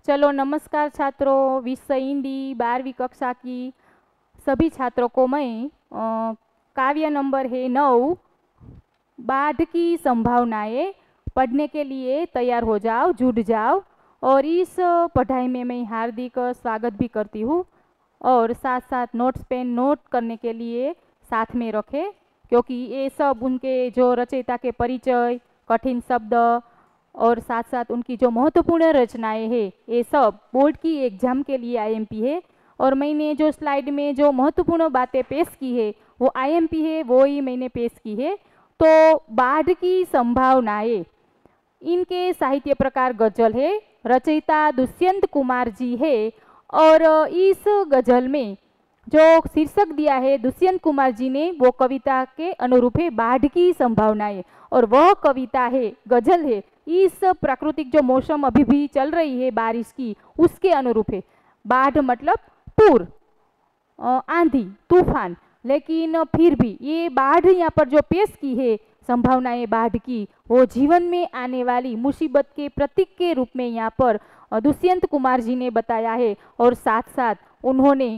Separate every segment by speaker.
Speaker 1: चलो नमस्कार छात्रों, विषय हिंदी 12वीं कक्षा की सभी छात्रों को मैं काव्य नंबर है 9 बाढ़ की संभावनाएं पढ़ने के लिए तैयार हो जाओ, जुट जाओ। और इस पढ़ाई में मैं हार्दिक स्वागत भी करती हूँ। और साथ साथ नोट्स पेन नोट करने के लिए साथ में रखें, क्योंकि ये सब उनके जो रचयिता के परिचय, कठिन शब्द और साथ साथ उनकी जो महत्वपूर्ण रचनाएं हैं, ये सब बोर्ड की एग्जाम के लिए आईएमपी है। और मैंने जो स्लाइड में जो महत्वपूर्ण बातें पेश की है वो आईएमपी है, वो ही मैंने पेश की है। तो बाढ़ की संभावनाएं, इनके साहित्य प्रकार गजल है, रचयिता दुष्यंत कुमार जी है। और इस गजल में जो शीर्षक दिया है दुष्यंत कुमार जी ने, वो कविता के अनुरूप है बाढ़ की संभावनाएं। और वह कविता है, गजल है, इस प्राकृतिक जो मौसम अभी भी चल रही है बारिश की, उसके अनुरूप है। बाढ़ मतलब पूर, आंधी, तूफान। लेकिन फिर भी ये बाढ़ यहाँ पर जो पेश की है संभावनाएं बाढ़ की, वो जीवन में आने वाली मुसीबत के प्रतीक के रूप में यहाँ पर दुष्यंत कुमार जी ने बताया है। और साथ साथ उन्होंने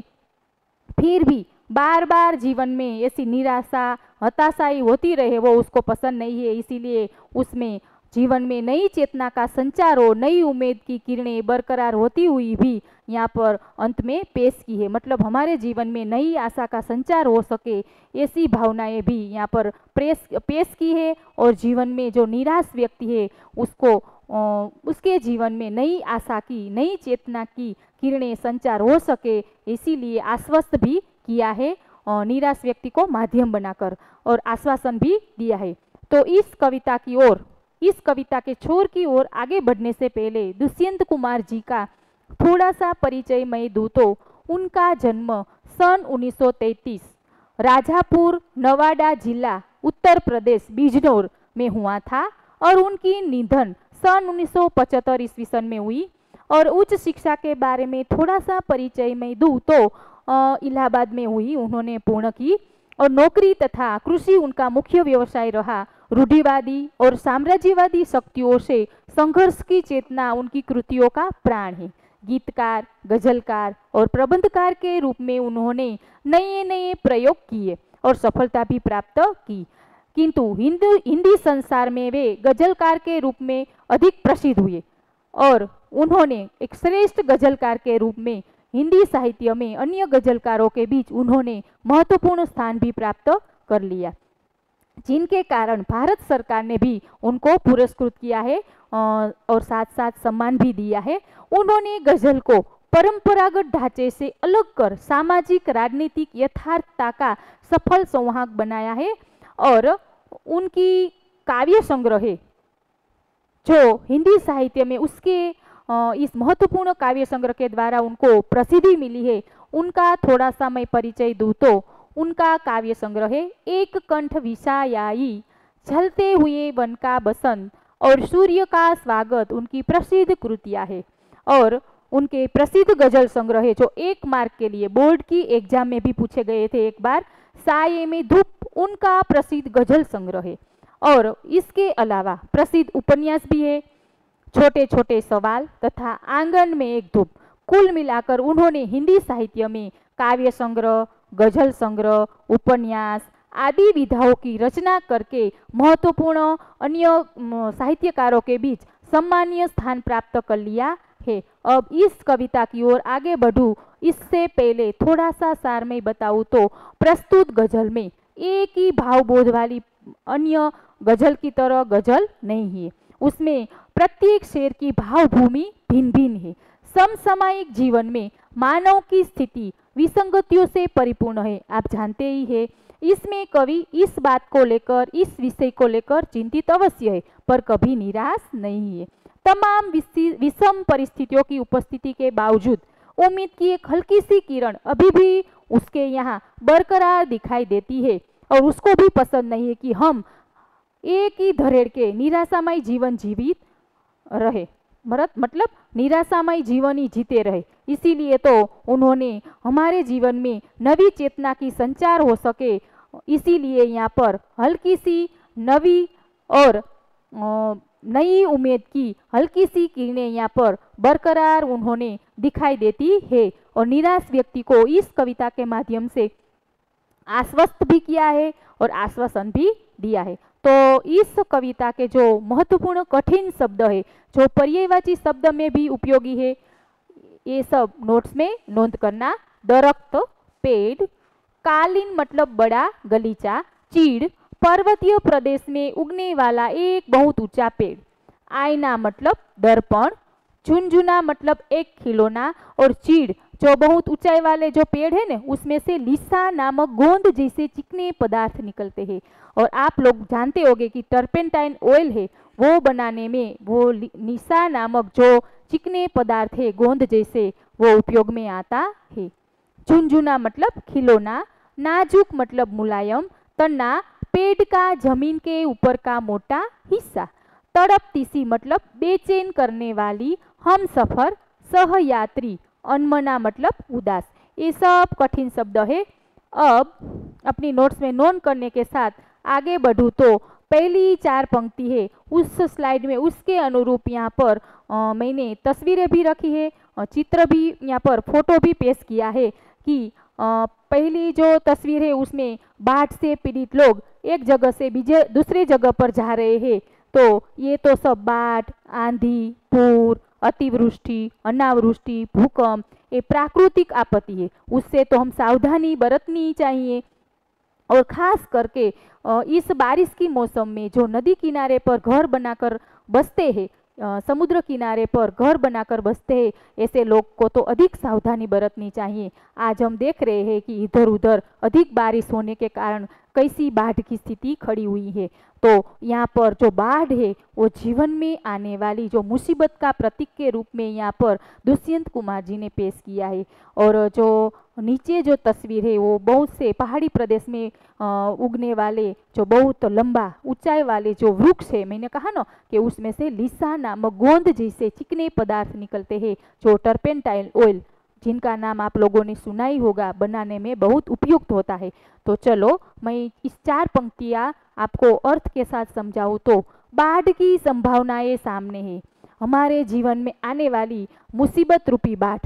Speaker 1: फिर भी बार बार जीवन में ऐसी निराशा, हताशाई होती रहे, वो उसको पसंद नहीं है। इसीलिए उसमें जीवन में नई चेतना का संचार हो, नई उम्मीद की किरणें बरकरार होती हुई भी यहाँ पर अंत में पेश की है। मतलब हमारे जीवन में नई आशा का संचार हो सके, ऐसी भावनाएं भी यहाँ पर पेश की है। और जीवन में जो निराश व्यक्ति है उसको उसके जीवन में नई आशा की, नई चेतना की किरणें संचार हो सके, इसीलिए आश्वस्त भी किया है निराश व्यक्ति को माध्यम बनाकर, और आश्वासन भी दिया है। तो इस कविता की ओर, इस कविता के छोर की ओर आगे बढ़ने से पहले दुष्यंत कुमार जी का थोड़ा सा परिचय मैं दूं तो उनका जन्म सन 1933 राजापुर, नवादा जिला, उत्तर प्रदेश, बिजनौर में हुआ था। और उनकी निधन सन 1975 ईस्वी सन में हुई। और उच्च शिक्षा के बारे में थोड़ा सा परिचय मैं दूं तो इलाहाबाद में हुई उन्होंने पूर्ण की। और नौकरी तथा कृषि उनका मुख्य व्यवसाय रहा। रूढ़िवादी और साम्राज्यवादी शक्तियों से संघर्ष की चेतना उनकी कृतियों का प्राण है। गीतकार, गजलकार और प्रबंधकार के रूप में उन्होंने नए नए प्रयोग किए और सफलता भी प्राप्त की। किंतु हिंदी संसार में वे गजलकार के रूप में अधिक प्रसिद्ध हुए और उन्होंने एक श्रेष्ठ गजलकार के रूप में हिंदी साहित्य में अन्य गजलकारों के बीच उन्होंने महत्वपूर्ण स्थान भी प्राप्त कर लिया, जिनके कारण भारत सरकार ने भी उनको पुरस्कृत किया है और साथ साथ सम्मान भी दिया है। उन्होंने गजल को परंपरागत ढांचे से अलग कर सामाजिक राजनीतिक यथार्थता का सफल संवाहक बनाया है। और उनकी काव्य संग्रह है जो हिंदी साहित्य में उसके इस महत्वपूर्ण काव्य संग्रह के द्वारा उनको प्रसिद्धि मिली है। उनका थोड़ा सा मैं परिचय दूं तो उनका काव्य संग्रह है एक कंठ विषायाई, चलते हुए वन का बसंत और सूर्य का स्वागत, उनकी प्रसिद्ध कृतियां है। और उनके प्रसिद्ध गजल संग्रह है जो 1 मार्क के लिए बोर्ड की एग्जाम में भी पूछे गए थे एक बार, साये में धूप, उनका प्रसिद्ध गजल संग्रह है। और इसके अलावा प्रसिद्ध उपन्यास भी है, छोटे छोटे सवाल तथा आंगन में एक धूप। कुल मिलाकर उन्होंने हिंदी साहित्य में काव्य संग्रह, गजल संग्रह, उपन्यास आदि विधाओं की रचना करके महत्वपूर्ण अन्य साहित्यकारों के बीच सम्मानीय स्थान प्राप्त कर लिया है। अब इस कविता की ओर आगे बढ़ूं इससे पहले थोड़ा सा सार में बताऊं तो प्रस्तुत गजल में एक ही भावबोध वाली अन्य गजल की तरह गजल नहीं है। उसमें प्रत्येक शेर की भावभूमि भिन्न भिन्न है। समसामयिक जीवन में मानव की स्थिति विसंगतियों से परिपूर्ण है, आप जानते ही है। इसमें कवि इस बात को लेकर, इस विषय को लेकर चिंतित अवश्य है, पर कभी निराश नहीं है। तमाम विषम परिस्थितियों की उपस्थिति के बावजूद उम्मीद की एक हल्की सी किरण अभी भी उसके यहाँ बरकरार दिखाई देती है। और उसको भी पसंद नहीं है कि हम एक ही धरेड़ के निराशामय जीवन जीवित रहे, मतलब निराशामय जीवन ही जीते रहे। इसीलिए तो उन्होंने हमारे जीवन में नवी चेतना की संचार हो सके, इसीलिए यहाँ पर हल्की सी नवी और नई उम्मीद की हल्की सी किरणें यहाँ पर बरकरार उन्होंने दिखाई देती है। और निराश व्यक्ति को इस कविता के माध्यम से आश्वस्त भी किया है और आश्वासन भी दिया है। तो इस कविता के जो महत्वपूर्ण कठिन शब्द है, जो पर्यायवाची शब्द में भी उपयोगी है, ये सब नोट्स में नोंद करना। दरख्त, पेड़, कालीन मतलब बड़ा गलीचा, चीड़ पर्वतीय प्रदेश में उगने वाला एक बहुत ऊंचा पेड़, आईना मतलब दर्पण, झुनझुना मतलब एक खिलौना, और चीड़ जो बहुत ऊंचाई वाले जो पेड़ है ना, उसमें से लिसा नामक गोंद जैसे चिकने पदार्थ निकलते हैं। और आप लोग जानते होंगे कि टर्पेंटाइन ऑयल है, वो बनाने में वो लिसा नामक जो चिकने पदार्थ है गोंद जैसे, वो उपयोग में आता है। झुनझुना मतलब खिलौना, नाजुक मतलब मुलायम, तना पेड़ का जमीन के ऊपर का मोटा हिस्सा, तड़पती सी मतलब बेचैन करने वाली, हम सफर सहयात्री, अनमना मतलब उदास। ये सब कठिन शब्द है। अब अपनी नोट्स में नोट करने के साथ आगे बढ़ूँ तो पहली 4 पंक्ति है उस स्लाइड में, उसके अनुरूप यहाँ पर मैंने तस्वीरें भी रखी है, चित्र भी यहाँ पर फोटो भी पेश किया है कि पहली जो तस्वीर है उसमें बाढ़ से पीड़ित लोग एक जगह से दूसरे जगह पर जा रहे हैं। तो ये तो सब बाढ़, आंधी, पूर, अतिवृष्टि, अनावृष्टि, भूकंप, ये प्राकृतिक आपत्ति है, उससे तो हम सावधानी बरतनी चाहिए। और खास करके इस बारिश की मौसम में जो नदी किनारे पर घर बनाकर बसते हैं, समुद्र किनारे पर घर बनाकर बसते हैं, ऐसे लोग को तो अधिक सावधानी बरतनी चाहिए। आज हम देख रहे हैं कि इधर उधर अधिक बारिश होने के कारण कैसी बाढ़ की स्थिति खड़ी हुई है। तो यहाँ पर जो बाढ़ है वो जीवन में आने वाली जो मुसीबत का प्रतीक के रूप में यहाँ पर दुष्यंत कुमार जी ने पेश किया है। और जो नीचे जो तस्वीर है वो बहुत से पहाड़ी प्रदेश में उगने वाले जो बहुत लंबा ऊंचाई वाले जो वृक्ष है, मैंने कहा ना कि उसमें से लिसा नामक गोंद जैसे चिकने पदार्थ निकलते हैं, जो टर्पेंटाइल ऑयल, जिनका नाम आप लोगों ने सुना ही होगा, बनाने में बहुत उपयुक्त होता है। तो चलो मैं इस 4 पंक्तियाँ आपको अर्थ के साथ समझाऊँ तो बाढ़ की संभावनाएं सामने है, हमारे जीवन में आने वाली मुसीबत रूपी बाढ़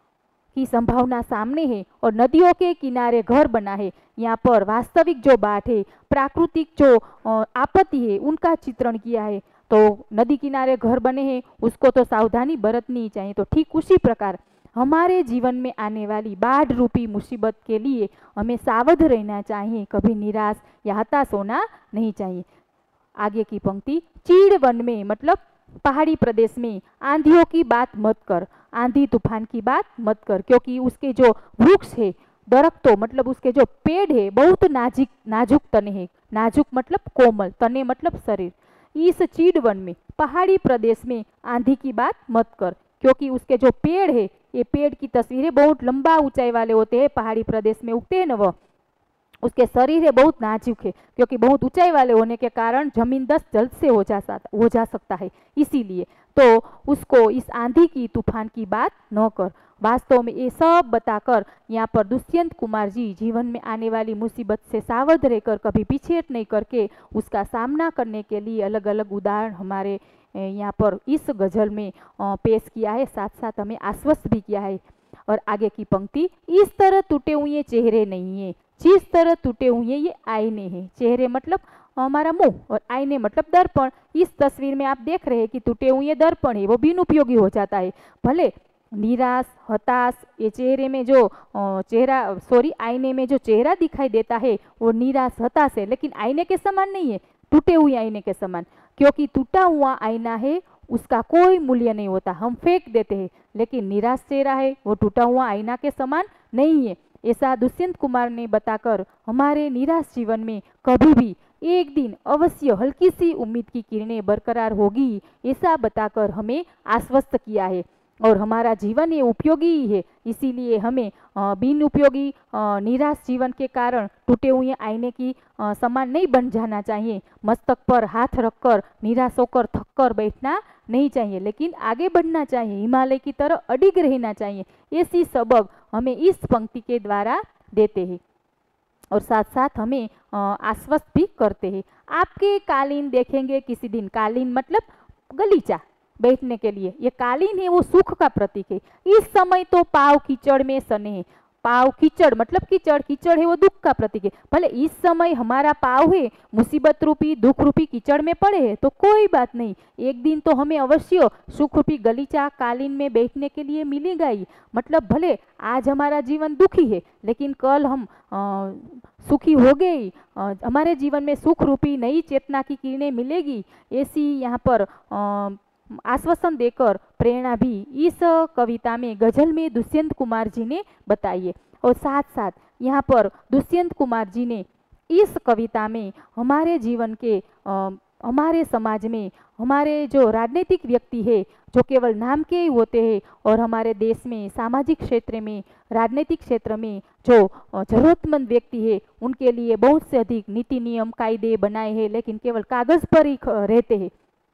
Speaker 1: की संभावना सामने है और नदियों के किनारे घर बना है। यहाँ पर वास्तविक जो बाढ़ है, प्राकृतिक जो आपत्ति है, उनका चित्रण किया है। तो नदी किनारे घर बने हैं, उसको तो सावधानी बरतनी ही चाहिए। तो ठीक उसी प्रकार हमारे जीवन में आने वाली बाढ़ रूपी मुसीबत के लिए हमें सावध रहना चाहिए, कभी निराश या हताश होना नहीं चाहिए। आगे की पंक्ति, चीड़ वन में मतलब पहाड़ी प्रदेश में आंधियों की बात मत कर, आंधी तूफान की बात मत कर, क्योंकि उसके जो वृक्ष है, दरख्तों मतलब उसके जो पेड़ है बहुत नाजुक तने हैं, नाजुक मतलब कोमल, तने मतलब शरीर। इस चीड़ वन में पहाड़ी प्रदेश में आंधी की बात मत कर, क्योंकि उसके जो पेड़ है, ये पेड़ की तस्वीरें बहुत लंबा ऊंचाई वाले होते हैं, पहाड़ी प्रदेश में उगते हैं न, वह उसके शरीर है बहुत नाजुक है, क्योंकि बहुत ऊंचाई वाले होने के कारण जमीन दस्त जल्द से हो जा सकता है, इसीलिए तो उसको इस आंधी की तूफान की बात न कर। वास्तव में ये सब बताकर यहाँ पर दुष्यंत कुमार जी जीवन में आने वाली मुसीबत से सावध रहकर कभी पीछे नहीं करके उसका सामना करने के लिए अलग अलग उदाहरण हमारे यहाँ पर इस गजल में पेश किया है, साथ साथ हमें आश्वस्त भी किया है। और आगे की पंक्ति, इस तरह टूटे हुए चेहरे नहीं है, जिस तरह टूटे हुए ये आईने हैं। चेहरे मतलब हमारा मुंह और आईने मतलब दर्पण। इस तस्वीर में आप देख रहे हैं कि टूटे हुए दर्पण है वो बिन उपयोगी हो जाता है। भले निराश, हताश, ये चेहरे में जो आईने में जो चेहरा दिखाई देता है वो निराश, हताश है, लेकिन आईने के समान नहीं है, टूटे हुए आईने के समान, क्योंकि टूटा हुआ आईना है उसका कोई मूल्य नहीं होता, हम फेंक देते हैं, लेकिन निराश चेहरा है वो टूटा हुआ आईना के समान नहीं है। ऐसा दुष्यंत कुमार ने बताकर हमारे निराश जीवन में कभी भी एक दिन अवश्य हल्की सी उम्मीद की किरणें बरकरार होगी, ऐसा बताकर हमें आश्वस्त किया है। और हमारा जीवन ये उपयोगी ही है, इसीलिए हमें बिन उपयोगी निराश जीवन के कारण टूटे हुए आईने की समान नहीं बन जाना चाहिए। मस्तक पर हाथ रखकर निराश होकर थक कर बैठना नहीं चाहिए, लेकिन आगे बढ़ना चाहिए, हिमालय की तरह अडिग रहना चाहिए। ऐसी सबक हमें इस पंक्ति के द्वारा देते हैं और साथ साथ हमें आश्वस्त भी करते हैं। आपके कालीन देखेंगे किसी दिन, कालीन मतलब गलीचा बैठने के लिए, ये कालीन है वो सुख का प्रतीक है। इस समय तो पाव कीचड़ में सने है। पाव कीचड़ मतलब कीचड़, कीचड़ है वो दुख का प्रतीक है। भले इस समय हमारा पाव है मुसीबत रूपी दुख रूपी कीचड़ में पड़े है तो कोई बात नहीं, एक दिन तो हमें अवश्य सुख रूपी गलीचा कालीन में बैठने के लिए मिलेगा ही। मतलब भले आज हमारा जीवन दुखी है लेकिन कल हम सुखी हो गए, हमारे जीवन में सुख रूपी नई चेतना की किरणें मिलेगी, ऐसी यहाँ पर आश्वासन देकर प्रेरणा भी इस कविता में गजल में दुष्यंत कुमार जी ने बताई है। और साथ साथ यहाँ पर दुष्यंत कुमार जी ने इस कविता में हमारे जीवन के हमारे समाज में हमारे जो राजनीतिक व्यक्ति है जो केवल नाम के ही होते हैं और हमारे देश में सामाजिक क्षेत्र में राजनीतिक क्षेत्र में जो जरूरतमंद व्यक्ति है उनके लिए बहुत से अधिक नीति नियम कायदे बनाए हैं लेकिन केवल कागज पर ही रहते हैं,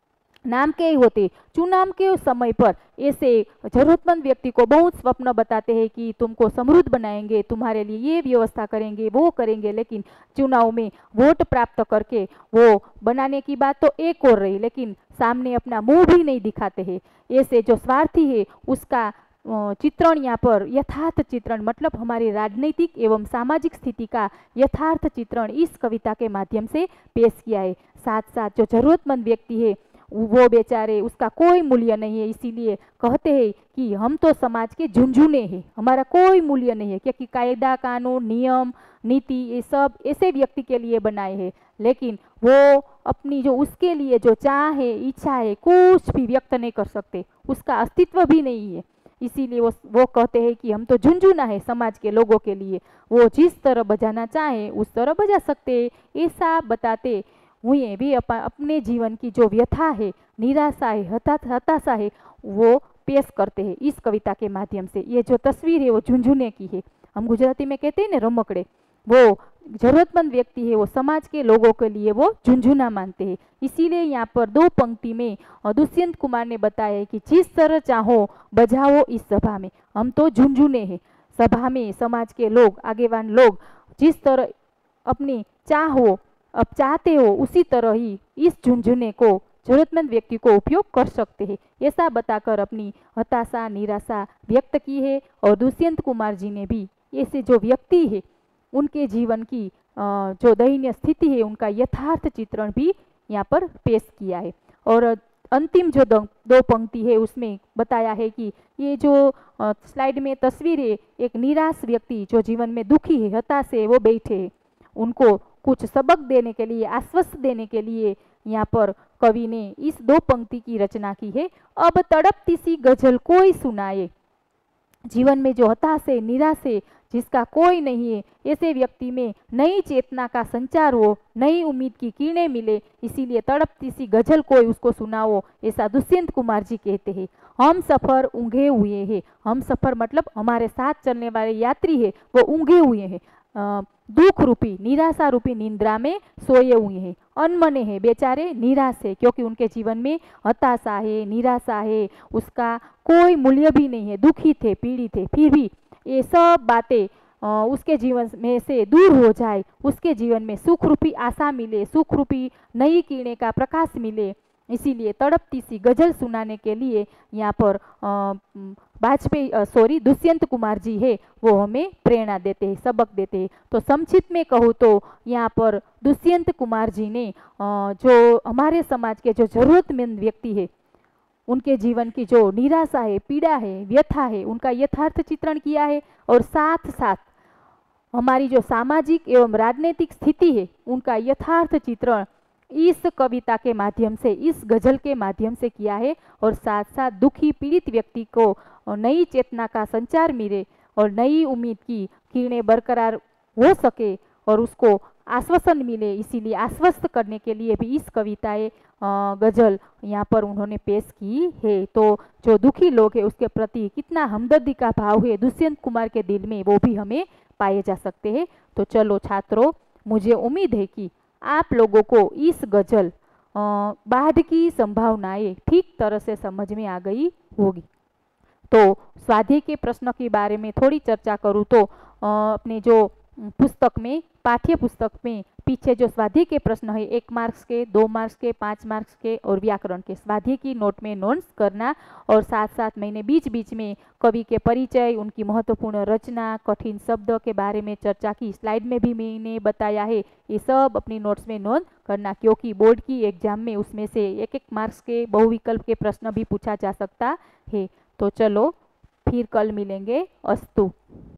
Speaker 1: नाम के ही होते। चुनाव के समय पर ऐसे जरूरतमंद व्यक्ति को बहुत स्वप्न बताते हैं कि तुमको समृद्ध बनाएंगे, तुम्हारे लिए ये व्यवस्था करेंगे वो करेंगे, लेकिन चुनाव में वोट प्राप्त करके वो बनाने की बात तो एक और रही लेकिन सामने अपना मुंह भी नहीं दिखाते हैं। ऐसे जो स्वार्थी है उसका चित्रण यहाँ पर यथार्थ चित्रण मतलब हमारी राजनीतिक एवं सामाजिक स्थिति का यथार्थ चित्रण इस कविता के माध्यम से पेश किया है। साथ साथ जो जरूरतमंद व्यक्ति है वो बेचारे उसका कोई मूल्य नहीं है, इसीलिए कहते हैं कि हम तो समाज के झुंझुने हैं, हमारा कोई मूल्य नहीं है, क्योंकि कायदा कानून नियम नीति ये सब ऐसे व्यक्ति के लिए बनाए हैं लेकिन वो अपनी जो उसके लिए जो चाह है इच्छा है कुछ भी व्यक्त नहीं कर सकते, उसका अस्तित्व भी नहीं है। इसीलिए वो कहते हैं कि हम तो झुंझुना है समाज के लोगों के लिए, वो जिस तरह बजाना चाहे उस तरह बजा सकते हैं, ऐसा बताते हुए भी अपने जीवन की जो व्यथा है निराशा है हताशा है वो पेश करते हैं इस कविता के माध्यम से। ये जो तस्वीर है वो झुंझुने की है, हम गुजराती में कहते हैं ना रमकड़े, वो जरूरतमंद व्यक्ति है वो समाज के लोगों के लिए वो झुंझुना मानते हैं। इसीलिए यहाँ पर दो पंक्ति में दुष्यंत कुमार ने बताया कि जिस तरह चाहो बजाओ इस सभा में, हम तो झुंझुने हैं सभा में, समाज के लोग आगेवान लोग जिस तरह अपनी चाहो अब चाहते हो उसी तरह ही इस झुंझुने को जरूरतमंद व्यक्ति को उपयोग कर सकते हैं, ऐसा बताकर अपनी हताशा निराशा व्यक्त की है। और दुष्यंत कुमार जी ने भी ऐसे जो व्यक्ति है उनके जीवन की जो दयनीय स्थिति है उनका यथार्थ चित्रण भी यहाँ पर पेश किया है। और अंतिम जो दो पंक्ति है उसमें बताया है कि ये जो स्लाइड में तस्वीर है एक निराश व्यक्ति जो जीवन में दुखी है हताश है वो बैठे हैं, उनको कुछ सबक देने के लिए आश्वस्त देने के लिए यहाँ पर कवि ने इस दो पंक्ति की रचना की है। अब तड़पती सी गजल कोई सुनाए, जीवन में जो हताश है निराश है जिसका कोई नहीं है ऐसे व्यक्ति में नई चेतना का संचार हो, नई उम्मीद की किरणें मिले, इसीलिए तड़पती सी गजल कोई उसको सुनाओ, ऐसा दुष्यंत कुमार जी कहते हैं। हम सफर ऊँघे हुए हैं, हम सफर मतलब हमारे साथ चलने वाले यात्री है वो ऊँघे हुए हैं, दुख रूपी निराशा रूपी निंद्रा में सोए हुए हैं, अनमने हैं बेचारे निराश है क्योंकि उनके जीवन में हताशा है निराशा है, उसका कोई मूल्य भी नहीं है, दुखी थे पीड़ित थे, फिर भी ये सब बातें उसके जीवन में से दूर हो जाए, उसके जीवन में सुख रूपी आशा मिले, सुख रूपी नई किरणें का प्रकाश मिले, इसीलिए तड़पती सी गजल सुनाने के लिए यहाँ पर दुष्यंत कुमार जी है वो हमें प्रेरणा देते हैं सबक देते हैं। तो संक्षिप्त में कहूँ तो यहाँ पर दुष्यंत कुमार जी ने जो हमारे समाज के जो जरूरतमंद व्यक्ति है उनके जीवन की जो निराशा है पीड़ा है व्यथा है उनका यथार्थ चित्रण किया है, और साथ साथ हमारी जो सामाजिक एवं राजनीतिक स्थिति है उनका यथार्थ चित्रण इस कविता के माध्यम से इस गजल के माध्यम से किया है। और साथ साथ दुखी पीड़ित व्यक्ति को नई चेतना का संचार मिले और नई उम्मीद की किरणें बरकरार हो सके और उसको आश्वासन मिले, इसीलिए आश्वस्त करने के लिए भी इस कविताएं गजल यहाँ पर उन्होंने पेश की है। तो जो दुखी लोग हैं उसके प्रति कितना हमदर्दी का भाव है दुष्यंत कुमार के दिल में वो भी हमें पाए जा सकते हैं। तो चलो छात्रों, मुझे उम्मीद है कि आप लोगों को इस गजल बाढ़ की संभावनाएं ठीक तरह से समझ में आ गई होगी। तो स्वाध्याय के प्रश्न के बारे में थोड़ी चर्चा करूँ तो अपने जो पुस्तक में पाठ्य पुस्तक में पीछे जो स्वाध्याय के प्रश्न है 1 मार्क्स के, 2 मार्क्स के, 5 मार्क्स के और व्याकरण के स्वाध्याय की नोट में नोट्स करना। और साथ साथ मैंने बीच बीच में कवि के परिचय, उनकी महत्वपूर्ण रचना, कठिन शब्दों के बारे में चर्चा की, स्लाइड में भी मैंने बताया है, ये सब अपनी नोट्स में नोट करना, क्योंकि बोर्ड की एग्जाम में उसमें से 1-1 मार्क्स के बहुविकल्प के प्रश्न भी पूछा जा सकता है। तो चलो फिर कल मिलेंगे। अस्तु।